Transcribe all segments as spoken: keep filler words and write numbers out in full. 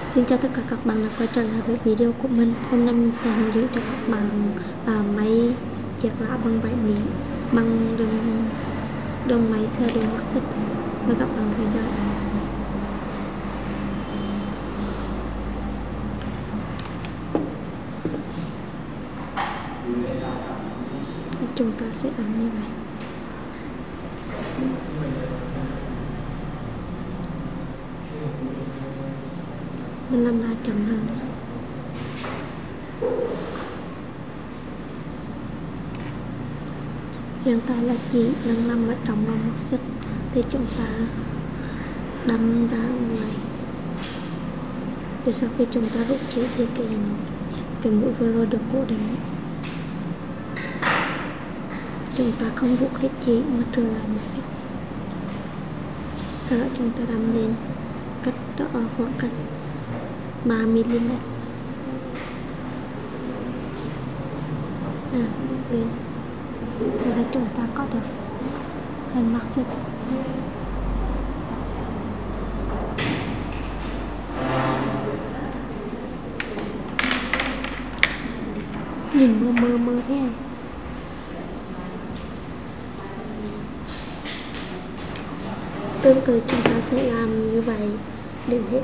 Xin chào tất cả các bạn đã quay trở lại với video của mình. Hôm nay mình sẽ hướng dẫn cho các bạn à, máy chẹt lá bằng vải nỉ bằng đường đường máy theo đường mắc xích. Mời các bạn theo dõi. Chúng ta sẽ ấn như vậy. Mình làm lại chậm hơn. Hiện tại là chỉ đang nằm ở trong vòng mắc xích thì chúng ta đâm ra ngoài. Và sau khi chúng ta rút chỉ thì cái cái mũi vừa rồi được cố định. Chúng ta không rút hết chỉ mà trở lại một ít. Sau đó chúng ta đâm lên cách đó ở khoảng cách ba mi li mét. À, lên. Vậy là chúng ta có được hình mắc xích. Nhìn mơ mơ mơ thế à? Tương tự chúng ta sẽ làm như vậy đến hết.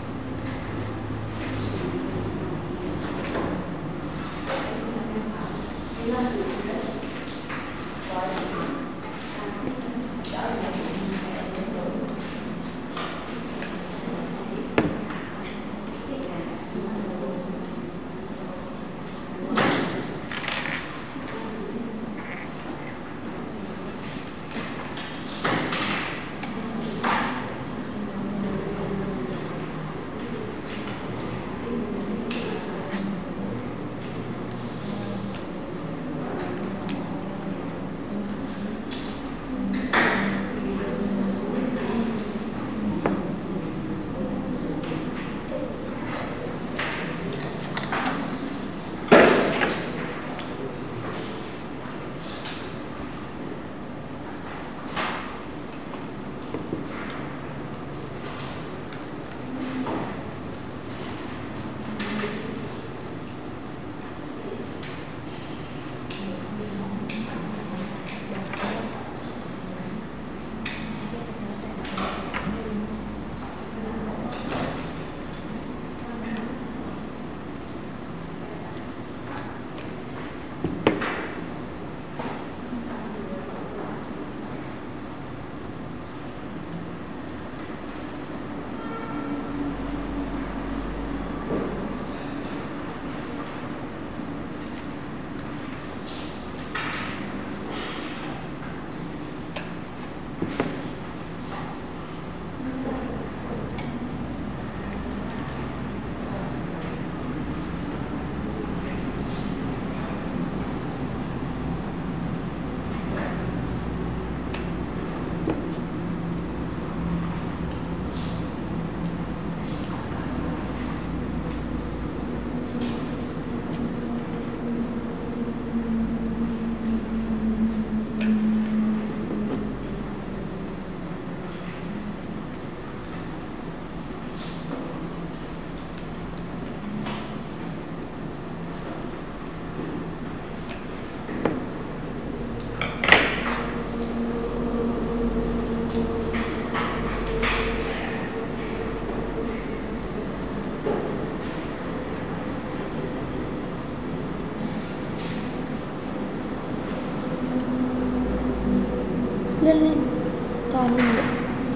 Lên lên còn mình nữa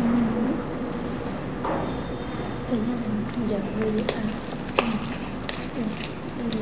tự nhiên mình giờ người đi sao ừ. Ừ. Ừ.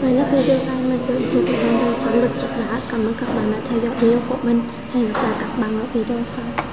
Vậy là video này mình gửi cho các bạn đang sống được chắc đã. Cảm ơn các bạn đã theo dõi video của mình. Hẹn gặp lại các bạn ở video sau.